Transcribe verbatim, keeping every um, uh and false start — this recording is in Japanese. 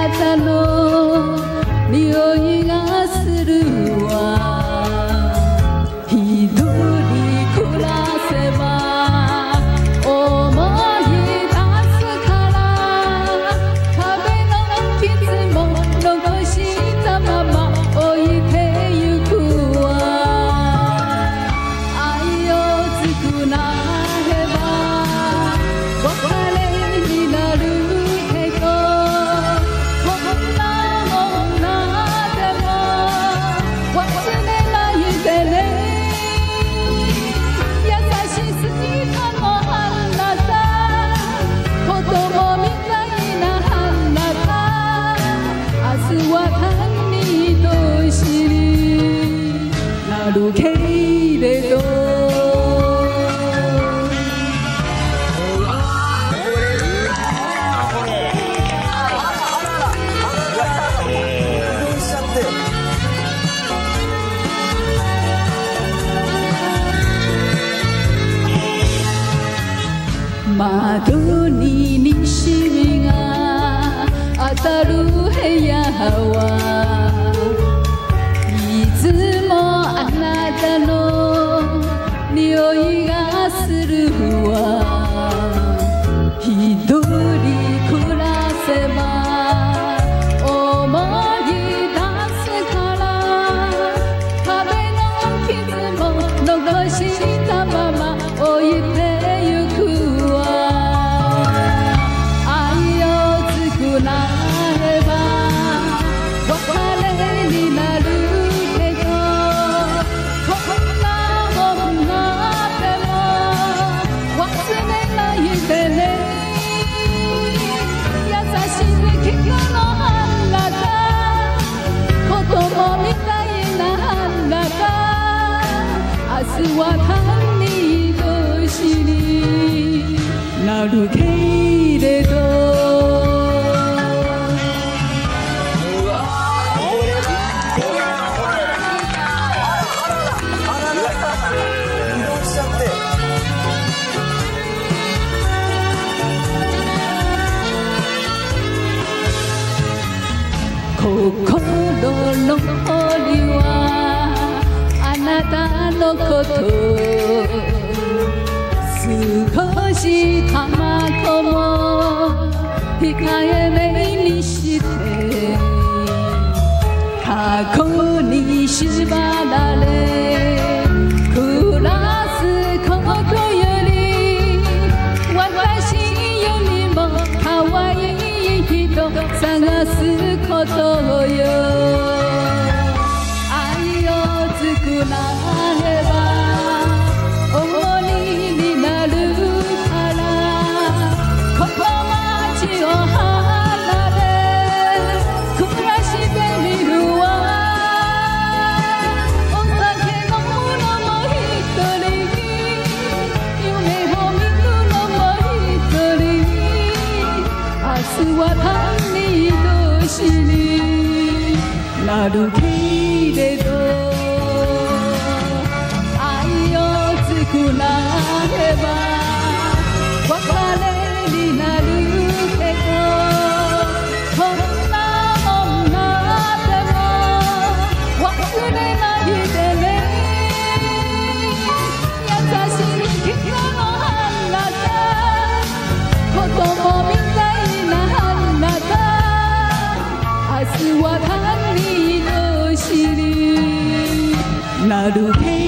なたの匂いがするわ。一人暮らせば思い出すから壁の傷も残したまま置いてゆくわ。愛を作らねば別れになるけどこんな女でも忘れないでね。優しすぎたのあなた、子供みたいなあなた、明日は何としになるけれど窓に西が当たる部屋はいつもあなたの匂いがするわ。一人暮らせば思い出すから壁の傷も残したまま置いてゆくわ。明日は何としになるけれど心の堀はあなたのこと少したまこも控えめにして過去に縛られ暮らすことより私よりも可愛い人探すことよ。愛を作らねば重荷になるからこの街を離れ暮らしてみるわ。お酒飲むのも一人夢を見るのも一人明日は何としになるけれど作らねば別れになるけどこんな女でも忘れないでね。優しい人のあなた、子供みたいなあなた、明日は何としになるけど